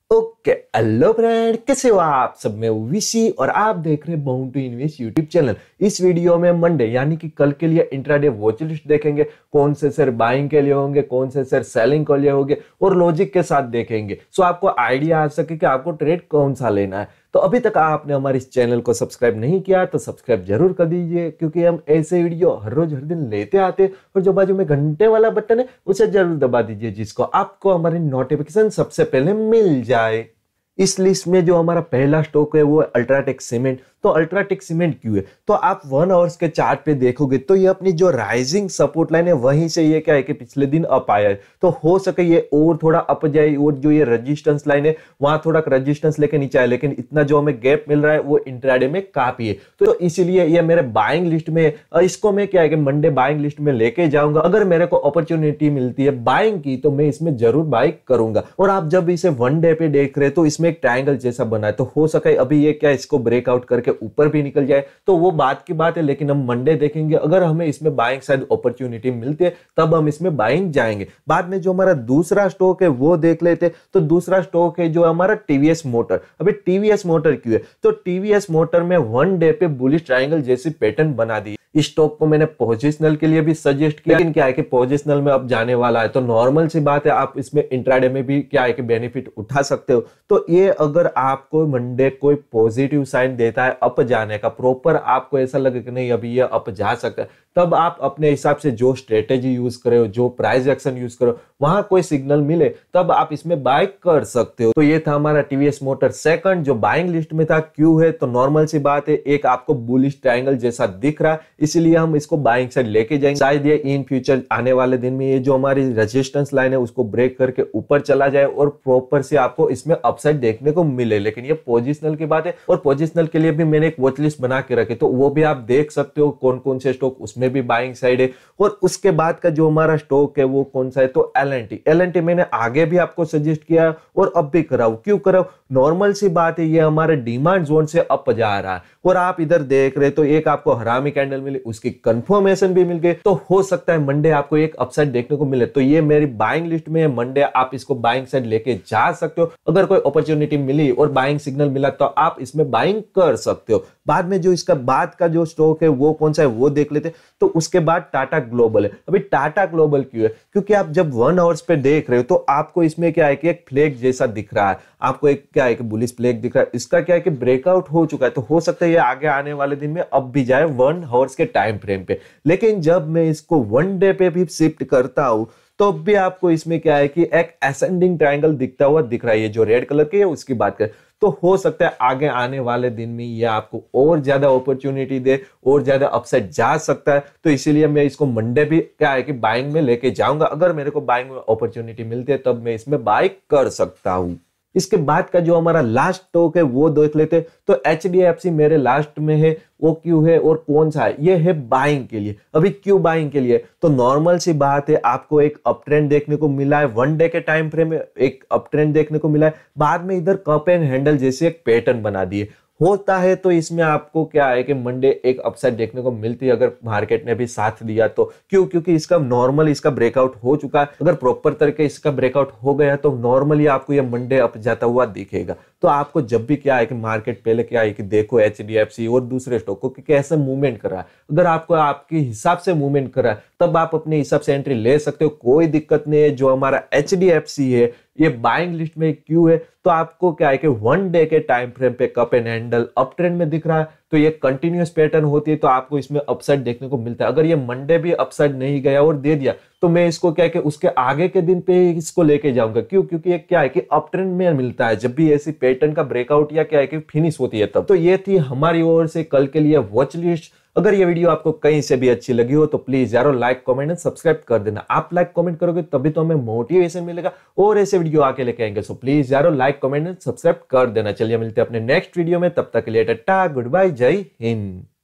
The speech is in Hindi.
ओके हेलो फ्रेंड, कैसे हो आप सब। मैं विशी और आप देख रहे हैं bound to invest YouTube channel. इस वीडियो में मंडे यानी कि कल के लिए इंट्राडे वॉच लिस्ट देखेंगे। कौन से शेयर बाइंग के लिए होंगे, कौन से शेयर सेलिंग के लिए होंगे और लॉजिक के साथ देखेंगे, सो आपको आइडिया आ सके कि आपको ट्रेड कौन सा लेना है। तो अभी तक आपने हमारे इस चैनल को सब्सक्राइब नहीं किया तो सब्सक्राइब जरूर कर दीजिए, क्योंकि हम ऐसे वीडियो हर रोज हर दिन लेते आते हैं। और जो बाजू में घंटे वाला बटन है उसे जरूर दबा दीजिए, जिसको आपको हमारी नोटिफिकेशन सबसे पहले मिल जाए। इस लिस्ट में जो हमारा पहला स्टॉक है वो अल्ट्राटेक सीमेंट। तो अल्ट्राटेक सीमेंट क्यों है, तो आप 1 आवर्स के चार्ट पे देखोगे तो ये अपनी जो राइजिंग सपोर्ट लाइन है वहीं से ये क्या है कि पिछले दिन अप आया है। तो हो सके ये और थोड़ा अप जाए, और जो ये रेजिस्टेंस लाइन है वहां थोड़ा रेजिस्टेंस लेके नीचे आए, लेकिन इतना जो हमें गैप मिल रहा है वो इंट्राडे में काफी है। तो इसीलिए ये मेरे बाइंग लिस्ट में, इसको मैं क्या है कि मंडे बाइंग लिस्ट में लेके जाऊंगा। अगर मेरे को अपॉर्चुनिटी मिलती है बाइंग की तो मैं इसमें जरूर बाइंग करूंगा। और आप जब इसे 1 डे पे देख रहे हैं तो इसमें एक ट्रायंगल जैसा बना है, तो हो सके अभी ये क्या इसको ब्रेकआउट करके ऊपर भी निकल जाए, तो वो बात की बात है। लेकिन हम मंडे देखेंगे, अगर हमें इसमें बाइंग शायद अपॉर्चुनिटी मिलती है तब हम इसमें बाइंग जाएंगे। बाद में जो हमारा दूसरा स्टॉक है वो देख लेते। तो दूसरा स्टॉक है जो हमारा टीवीएस मोटर। अभी टीवीएस मोटर क्यों है, तो टीवीएस मोटर में 1 डे पे बुलिश ट्रायंगल जैसी पैटर्न बना दी। इस स्टॉक को मैंने पोजिशनल के लिए भी सजेस्ट किया, लेकिन क्या है कि पोजिशनल में अब जाने वाला है, तो नॉर्मल सी बात है आप इसमें इंट्राडे में भी क्या है कि बेनिफिट उठा सकते हो। तो ये अगर आपको मंडे कोई पॉजिटिव साइन देता है अप जाने का, प्रॉपर आपको ऐसा लगे कि नहीं अभी ये अप जा सकता है, तब आप अपने हिसाब से जो स्ट्रेटेजी यूज करो, जो प्राइस एक्शन यूज करो, वहां कोई सिग्नल मिले तब आप इसमें बाय कर सकते हो। तो ये था हमारा टीवीएस मोटर सेकंड जो बाइंग लिस्ट में था। क्यों है, तो नॉर्मल सी बात है, एक आपको बुलिश ट्रायंगल जैसा दिख रहा है, इसीलिए हम इसको बाइंग साइड लेके जाएंगे। शायद ये इन फ्यूचर आने वाले दिन में ये जो हमारी रेजिस्टेंस लाइन है उसको ब्रेक करके ऊपर चला जाए और प्रॉपर से आपको इसमें अपसाइड देखने को मिले। लेकिन ये पोजिशनल की बात है, और पोजिशनल के लिए भी मैंने एक वॉच लिस्ट बना के रखी, तो वो भी आप देख सकते हो कौन कौन से स्टॉक उसमें भी बाइंग साइड है। और उसके बाद का जो हमारा स्टॉक है वो कौन सा है, तो एल&टी मैंने आगे भी आपको सजेस्ट किया और अब भी कराऊं। क्यों कराऊं, नॉर्मल सी बात है, ये हमारे डिमांड जोन से अप जा रहा है और आप इधर देख रहे तो एक आपको हरामी कैंडल मिली, उसकी कंफर्मेशन भी मिल गई, तो हो सकता है मंडे आपको एक अपसाइड देखने को मिले। तो ये मेरी बाइंग लिस्ट में है, मंडे आप इसको बाइंग साइड लेके जा सकते हो। अगर कोई अपॉर्चुनिटी मिली और बाइंग सिग्नल मिला तो आप इसमें बाइंग कर सकते हो। बाद में जो इसका बाद का जो स्टॉक है वो कौन सा है वो देख लेते। तो उसके बाद टाटा ग्लोबल है। अभी टाटा ग्लोबल क्यों है, क्योंकि आप जब 1 आवर्स पे देख रहे हो तो आपको इसमें क्या है कि एक फ्लैग जैसा दिख रहा है, आपको एक क्या है कि बुलिश फ्लैग दिख रहा है। इसका क्या है कि ब्रेकआउट हो चुका है, तो हो सकता है ये आगे आने वाले दिन में अब भी जाए 1 आवर्स के टाइम फ्रेम पे। लेकिन जब मैं इसको 1 डे पे भी शिफ्ट करता हूं तो भी आपको इसमें क्या है कि एक असेंडिंग ट्रायंगल दिखता हुआ दिख रहा है, ये जो रेड कलर के है उसकी बात करें तो हो सकता है आगे आने वाले दिन में ये आपको और ज्यादा अपॉर्चुनिटी दे और ज्यादा अपसाइड जा सकता है। तो इसीलिए मैं इसको मंडे भी क्या है कि बाइंग में लेके जाऊंगा। अगर मेरे को बाइंग में अपॉर्चुनिटी मिलती है तब मैं इसमें बाय कर सकता हूं। इसके बाद का जो हमारा लास्ट स्टॉक है वो देख लेते। तो एचडीएफसी मेरे लास्ट में है, वो क्यों है और कौन सा है, ये है बाइंग के लिए। अभी क्यों बाइंग के लिए, तो नॉर्मल सी बात है, आपको एक अप ट्रेंड देखने को मिला है 1 डे के टाइम फ्रेम में, एक अप ट्रेंड देखने को मिला है, बाद में इधर कप एंड हैंडल जैसे एक पैटर्न बना दिए होता है। तो इसमें आपको क्या है कि मंडे एक अपसाइड देखने को मिलती है अगर मार्केट ने भी साथ दिया तो। क्यों, क्योंकि इसका नॉर्मल इसका ब्रेकआउट हो चुका है। अगर प्रॉपर तरीके इसका ब्रेकआउट हो गया तो नॉर्मली आपको ये मंडे अप जाता हुआ दिखेगा। तो आपको जब भी क्या है कि मार्केट पहले क्या है कि देखो एचडीएफसी और दूसरे स्टॉक को कि कैसे मूवमेंट कर रहा है। अगर आपको आपके हिसाब से मूवमेंट कर रहा है तब आप अपने हिसाब से एंट्री ले सकते हो, कोई दिक्कत नहीं है। जो हमारा एचडीएफसी है ये बाइंग लिस्ट में क्यों है, तो आपको क्या है कि 1 डे के टाइम फ्रेम पे cup and handle up trend में दिख रहा है, तो ये कंटिन्यूअस पैटर्न होती है, तो आपको इसमें अपसाइड देखने को मिलता है। अगर ये मंडे भी अपसाइड नहीं गया और दे दिया तो मैं इसको क्या है कि उसके आगे के दिन पे इसको लेके जाऊंगा। क्यों, क्योंकि ये क्या है कि अप ट्रेंड में मिलता है जब भी ऐसी पैटर्न का ब्रेकआउट या क्या है कि फिनिश होती है तब। तो ये थी हमारी ओर से कल के लिए वॉच लिस्ट। अगर ये वीडियो आपको कहीं से भी अच्छी लगी हो तो प्लीज यारो लाइक कमेंट एंड सब्सक्राइब कर देना। आप लाइक कमेंट करोगे तभी तो हमें मोटिवेशन मिलेगा और ऐसे वीडियो आके लेके आएंगे। सो प्लीज यारो लाइक कमेंट एंड सब्सक्राइब कर देना। चलिए मिलते हैं अपने नेक्स्ट वीडियो में, तब तक के लिए टाटा गुड बाय, जय हिंद।